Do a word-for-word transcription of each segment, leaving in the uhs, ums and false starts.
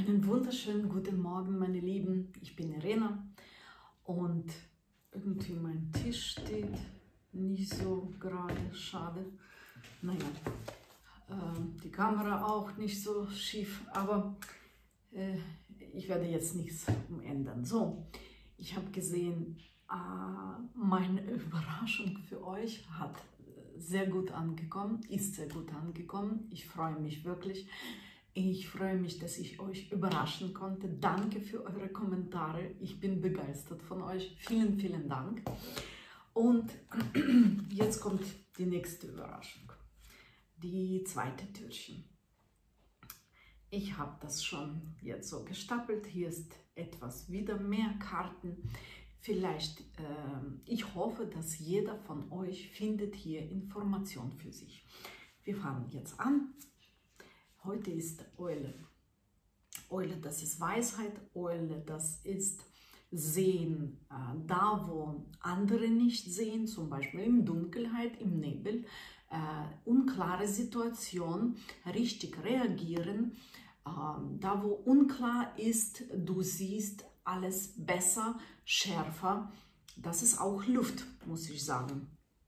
Einen wunderschönen guten Morgen, meine Lieben. Ich bin Irena und irgendwie mein Tisch steht nicht so gerade, schade. Naja, äh, die Kamera auch nicht so schief, aber äh, ich werde jetzt nichts umändern. So, ich habe gesehen, äh, meine Überraschung für euch hat sehr gut angekommen, ist sehr gut angekommen. Ich freue mich wirklich. Ich freue mich, dass ich euch überraschen konnte. Danke für eure Kommentare. Ich bin begeistert von euch. Vielen, vielen Dank. Und jetzt kommt die nächste Überraschung. Die zweite Türchen. Ich habe das schon jetzt so gestapelt. Hier ist etwas wieder mehr Karten. Vielleicht, äh, ich hoffe, dass jeder von euch findet hier Informationen für sich. Wir fangen jetzt an. Heute ist Eule. Eule, das ist Weisheit. Eule, das ist Sehen, äh, da wo andere nicht sehen, zum Beispiel in Dunkelheit, im Nebel, äh, unklare Situation, richtig reagieren. Äh, da wo unklar ist, du siehst alles besser, schärfer. Das ist auch Luft, muss ich sagen.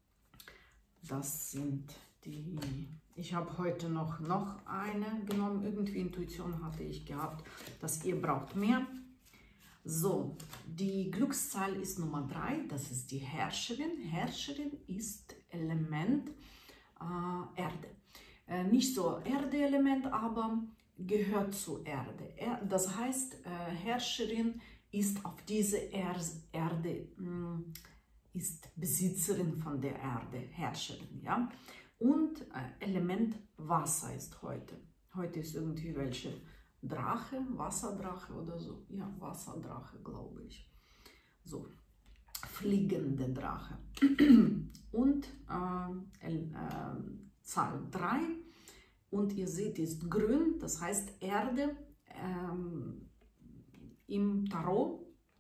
Das sind die... Ich habe heute noch, noch eine genommen. Irgendwie Intuition hatte ich gehabt, dass ihr braucht mehr. So, die Glückszahl ist Nummer drei. Das ist die Herrscherin. Herrscherin ist Element äh, Erde. Äh, nicht so Erde-Element, aber gehört zu Erde. Er, das heißt, äh, Herrscherin ist auf diese er Erde, mh, ist Besitzerin von der Erde, Herrscherin, ja. Und äh, Element Wasser ist heute. Heute ist irgendwie welche Drache, Wasserdrache oder so. Ja, Wasserdrache, glaube ich. So, fliegende Drache. Und äh, äh, Zahl drei. Und ihr seht, ist grün, das heißt Erde ähm, im Tarot.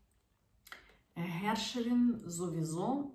Äh, Herrscherin sowieso.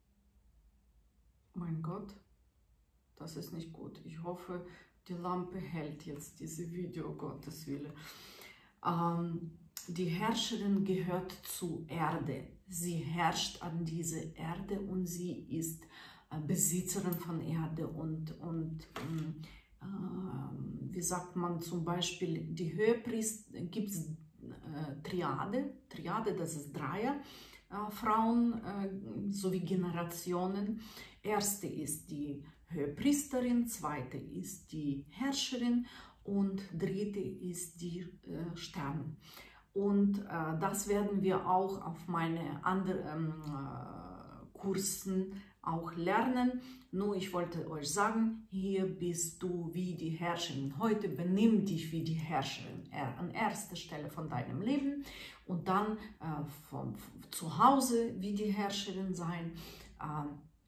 Mein Gott. Das ist nicht gut. Ich hoffe, die Lampe hält jetzt dieses Video, Gottes Wille. Ähm, die Herrscherin gehört zur Erde. Sie herrscht an diese Erde und sie ist äh, Besitzerin von Erde. Und, und äh, wie sagt man zum Beispiel, die Höhepriester, gibt es äh, Triade. Triade, das ist Dreier. Äh, Frauen äh, sowie Generationen. Erste ist die Höhepriesterin, zweite ist die Herrscherin und dritte ist die äh, Stern. Und äh, das werden wir auch auf meine anderen äh, Kursen auch lernen. Nur ich wollte euch sagen, hier bist du wie die Herrscherin. Heute benimm dich wie die Herrscherin er, an erster Stelle von deinem Leben und dann äh, von, von zu Hause wie die Herrscherin sein. Äh,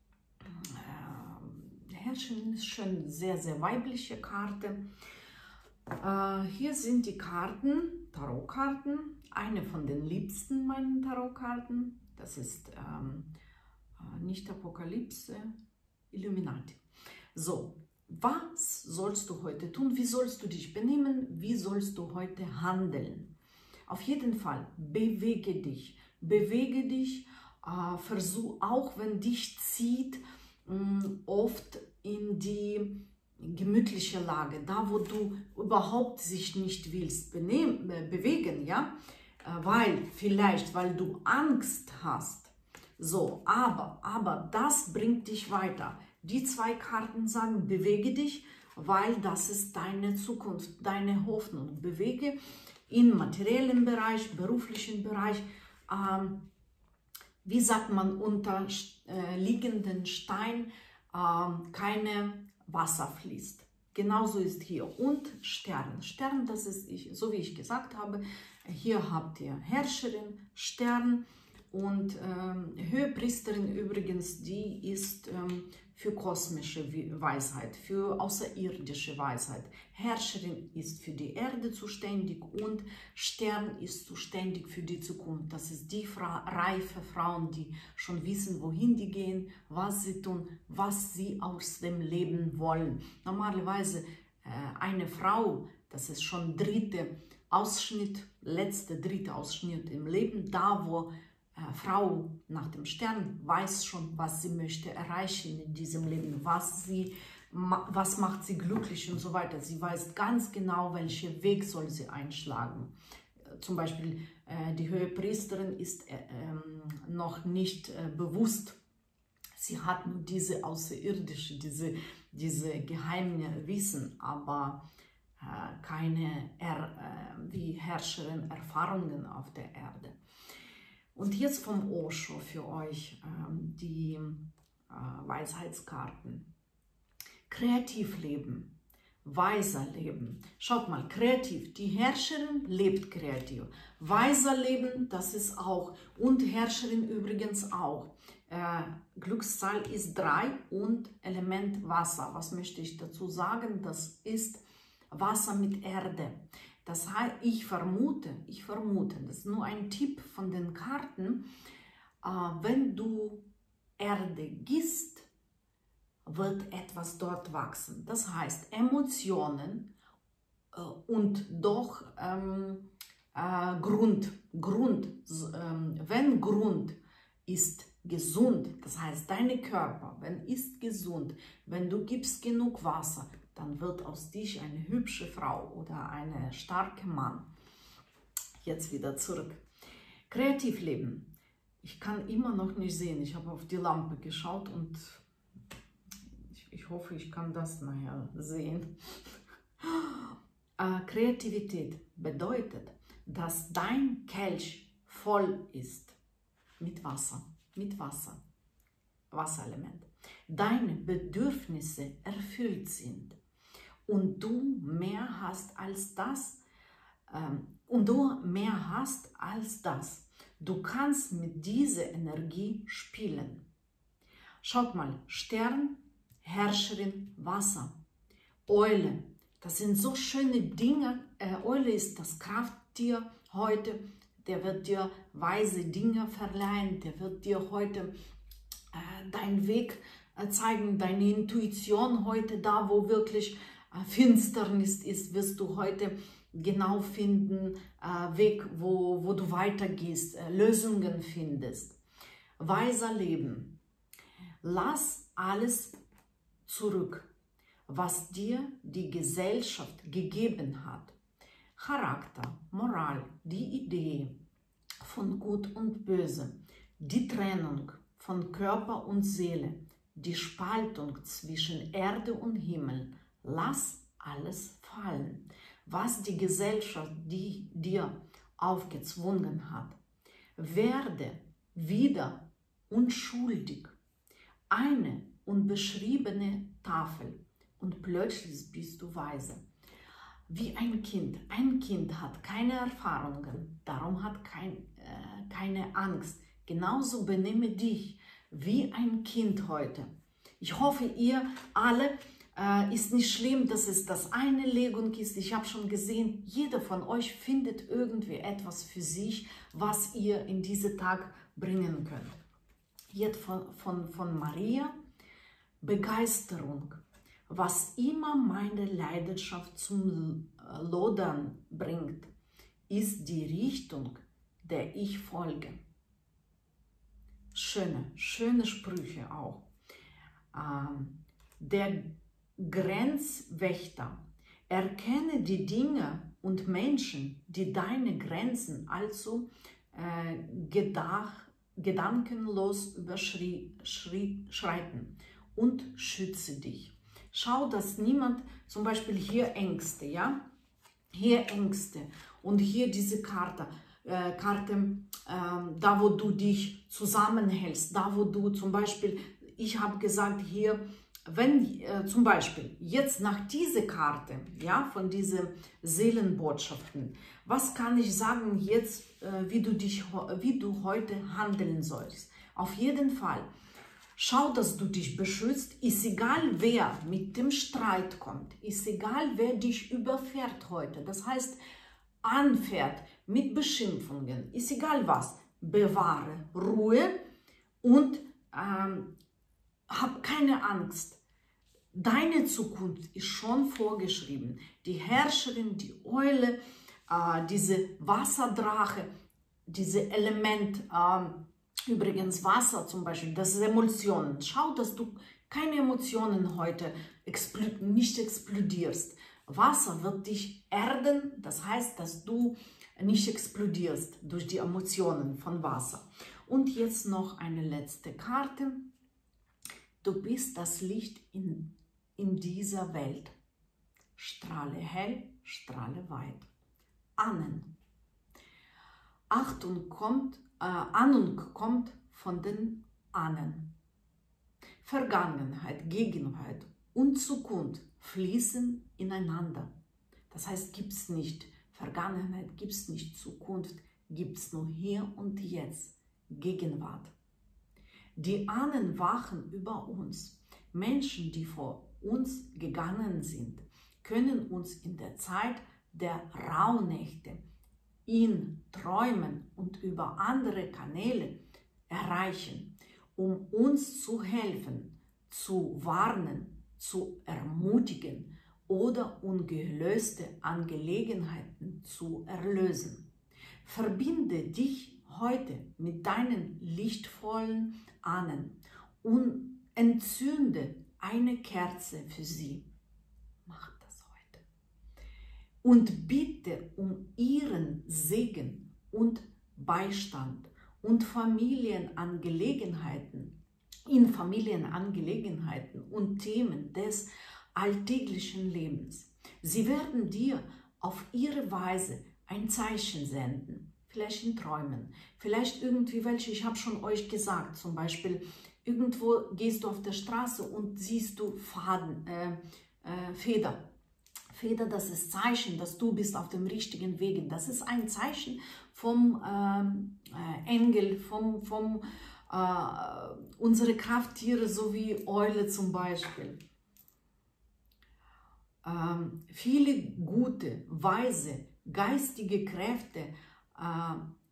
Herrscherin ist schon sehr, sehr weibliche Karte. Äh, hier sind die Karten, Tarotkarten. Eine von den liebsten meinen Tarotkarten. Das ist ähm, nicht Apokalypse, Illuminati. So, was sollst du heute tun? Wie sollst du dich benehmen? Wie sollst du heute handeln? Auf jeden Fall, bewege dich. Bewege dich, äh, versuch, auch wenn dich zieht, mh, oft in die gemütliche Lage, da wo du überhaupt sich nicht willst benehmen, bewegen, ja, weil vielleicht, weil du Angst hast, so, aber, aber das bringt dich weiter. Die zwei Karten sagen, bewege dich, weil das ist deine Zukunft, deine Hoffnung. Bewege im materiellen Bereich, beruflichen Bereich, ähm, wie sagt man, unter äh, liegenden Stein keine Wasser fließt. Genauso ist hier. Und Stern. Stern, das ist, ich, so wie ich gesagt habe, hier habt ihr Herrscherin, Stern und ähm, Höhepriesterin übrigens, die ist ähm, für kosmische Weisheit, für außerirdische Weisheit. Herrscherin ist für die Erde zuständig und Stern ist zuständig für die Zukunft. Das ist die Fra reife Frauen, die schon wissen, wohin die gehen, was sie tun, was sie aus dem Leben wollen. Normalerweise äh, eine Frau, das ist schon dritte Ausschnitt, letzte dritte Ausschnitt im Leben, da wo äh, Frau nach dem Stern weiß schon, was sie möchte erreichen in diesem Leben, was sie was macht sie glücklich und so weiter. Sie weiß ganz genau, welchen Weg soll sie einschlagen. Zum Beispiel äh, die Höhepriesterin ist äh, äh, noch nicht äh, bewusst. Sie hat nur diese außerirdische, diese, diese geheime Wissen, aber äh, keine er, äh, wie Herrscherin Erfahrungen auf der Erde. Und jetzt vom Osho für euch äh, die äh, Weisheitskarten. Kreativ leben, weiser leben. Schaut mal, kreativ. Die Herrscherin lebt kreativ. Weiser leben, das ist auch. Und Herrscherin übrigens auch. Äh, Glückszahl ist drei und Element Wasser. Was möchte ich dazu sagen? Das ist Wasser mit Erde. Das heißt, ich vermute, ich vermute, das ist nur ein Tipp von den Karten, äh, wenn du Erde gießt, wird etwas dort wachsen. Das heißt, Emotionen äh, und doch ähm, äh, Grund. Grund ähm, wenn Grund ist gesund, das heißt, dein Körper, wenn ist gesund, wenn du gibst genug Wasser, dann wird aus dich eine hübsche Frau oder ein starker Mann. Jetzt wieder zurück. Kreativleben. Ich kann immer noch nicht sehen. Ich habe auf die Lampe geschaut und ich hoffe, ich kann das nachher sehen. Äh, Kreativität bedeutet, dass dein Kelch voll ist mit Wasser, mit Wasser, Wasserelement. Deine Bedürfnisse erfüllt sind und du mehr hast als das, ähm, und du mehr hast als das. Du kannst mit dieser Energie spielen. Schaut mal, Stern, Herrscherin, Wasser, Eule, das sind so schöne Dinge. Äh, Eule ist das Krafttier heute, der wird dir weise Dinge verleihen, der wird dir heute äh, deinen Weg äh, zeigen, deine Intuition heute, da wo wirklich äh, Finsternis ist, wirst du heute genau finden, äh, Weg, wo, wo du weitergehst, äh, Lösungen findest. Weiser Leben. Lass alles zurück, was dir die Gesellschaft gegeben hat. Charakter, Moral, die Idee von Gut und Böse, die Trennung von Körper und Seele, die Spaltung zwischen Erde und Himmel. Lass alles fallen, was die Gesellschaft die dir aufgezwungen hat. Werde wieder unschuldig. Eine unbeschriebene Tafel und plötzlich bist du weise. Wie ein Kind. Ein Kind hat keine Erfahrungen, darum hat kein, äh, keine Angst. Genauso benehme dich wie ein Kind heute. Ich hoffe, ihr alle, äh, ist nicht schlimm, dass es das eine Legung ist. Ich habe schon gesehen, jeder von euch findet irgendwie etwas für sich, was ihr in diesen Tag bringen könnt. Jetzt von, von, von Maria. Begeisterung, was immer meine Leidenschaft zum Lodern bringt, ist die Richtung, der ich folge. Schöne, schöne Sprüche auch. Ähm, der Grenzwächter, erkenne die Dinge und Menschen, die deine Grenzen also äh, gedach, gedankenlos überschreiten. Und schütze dich. Schau, dass niemand, zum Beispiel hier Ängste, ja, hier Ängste und hier diese Karte, äh, Karte äh, da wo du dich zusammenhältst, da wo du zum Beispiel, ich habe gesagt hier, wenn äh, zum Beispiel jetzt nach dieser Karte, ja, von diesen Seelenbotschaften, was kann ich sagen jetzt, äh, wie du dich, wie du heute handeln sollst? Auf jeden Fall. Schau, dass du dich beschützt, ist egal, wer mit dem Streit kommt, ist egal, wer dich überfährt heute, das heißt, anfährt mit Beschimpfungen, ist egal was, bewahre Ruhe und ähm, hab keine Angst. Deine Zukunft ist schon vorgeschrieben. Die Herrscherin, die Eule, äh, diese Wasserdrache, diese Element, äh, übrigens Wasser zum Beispiel, das ist Emotionen. Schau, dass du keine Emotionen heute expl nicht explodierst. Wasser wird dich erden, das heißt, dass du nicht explodierst durch die Emotionen von Wasser. Und jetzt noch eine letzte Karte. Du bist das Licht in, in dieser Welt. Strahle hell, strahle weit. Ahnen. Achtung kommt, äh, Ahnung kommt von den Ahnen. Vergangenheit, Gegenwart und Zukunft fließen ineinander. Das heißt, gibt es nicht Vergangenheit, gibt es nicht Zukunft, gibt es nur hier und jetzt, Gegenwart. Die Ahnen wachen über uns. Menschen, die vor uns gegangen sind, können uns in der Zeit der Rauhnächte in Träumen und über andere Kanäle erreichen, um uns zu helfen, zu warnen, zu ermutigen oder ungelöste Angelegenheiten zu erlösen. Verbinde dich heute mit deinen lichtvollen Ahnen und entzünde eine Kerze für sie. Mach das heute. Und bitte um ihren Segen und Beistand und Familienangelegenheiten, in Familienangelegenheiten und Themen des alltäglichen Lebens. Sie werden dir auf ihre Weise ein Zeichen senden, vielleicht in Träumen, vielleicht irgendwie welche, ich habe schon euch gesagt, zum Beispiel irgendwo gehst du auf der Straße und siehst du Faden, äh, äh, Feder. Feder, das ist Zeichen, dass du bist auf dem richtigen Weg. Das ist ein Zeichen vom ähm, äh, Engel, vom, vom äh, unsere Krafttiere, so wie Eule zum Beispiel. Ähm, viele gute, weise, geistige Kräfte äh,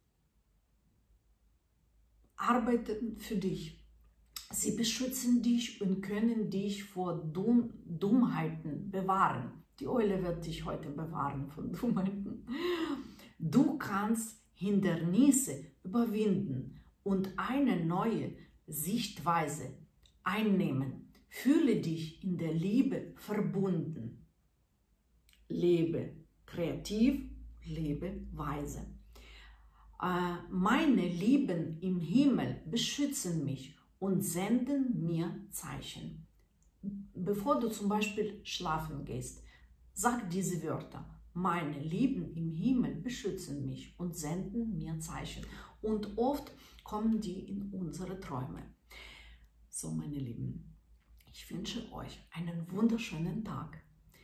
arbeiten für dich. Sie beschützen dich und können dich vor Dumm, Dummheiten bewahren. Die Eule wird dich heute bewahren von Dummheiten. Du kannst Hindernisse überwinden und eine neue Sichtweise einnehmen. Fühle dich in der Liebe verbunden. Lebe kreativ, lebe weise. Äh, meine Lieben im Himmel beschützen mich und senden mir Zeichen. Bevor du zum Beispiel schlafen gehst, sag diese Wörter. Meine Lieben im Himmel beschützen mich und senden mir Zeichen. Und oft kommen die in unsere Träume. So, meine Lieben, ich wünsche euch einen wunderschönen Tag.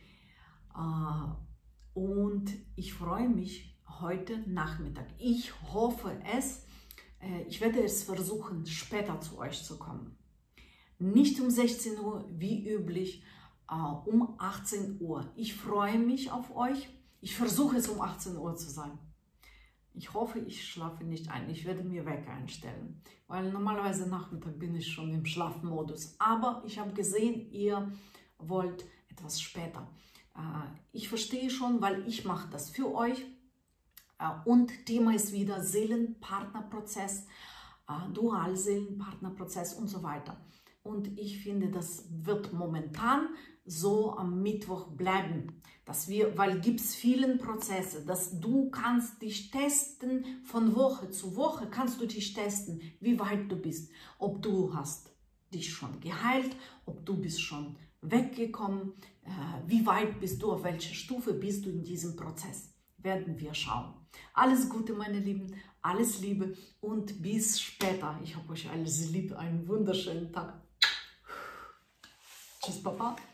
Und ich freue mich heute Nachmittag. Ich hoffe es, ich werde es versuchen, später zu euch zu kommen. Nicht um sechzehn Uhr, wie üblich, um achtzehn Uhr. Ich freue mich auf euch. Ich versuche es um achtzehn Uhr zu sein. Ich hoffe, ich schlafe nicht ein. Ich werde mir Wecker einstellen, weil normalerweise Nachmittag bin ich schon im Schlafmodus. Aber ich habe gesehen, ihr wollt etwas später. Ich verstehe schon, weil ich mache das für euch. Und Thema ist wieder Seelenpartnerprozess, Dualseelenpartnerprozess und so weiter. Und ich finde, das wird momentan so am Mittwoch bleiben, dass wir, weil gibt es viele Prozesse, dass du kannst dich testen von Woche zu Woche, kannst du dich testen, wie weit du bist, ob du hast dich schon geheilt, ob du bist schon weggekommen, äh, wie weit bist du, auf welcher Stufe bist du in diesem Prozess, werden wir schauen. Alles Gute, meine Lieben, alles Liebe und bis später. Ich habe euch alles lieb, einen wunderschönen Tag. Tschüss, Papa.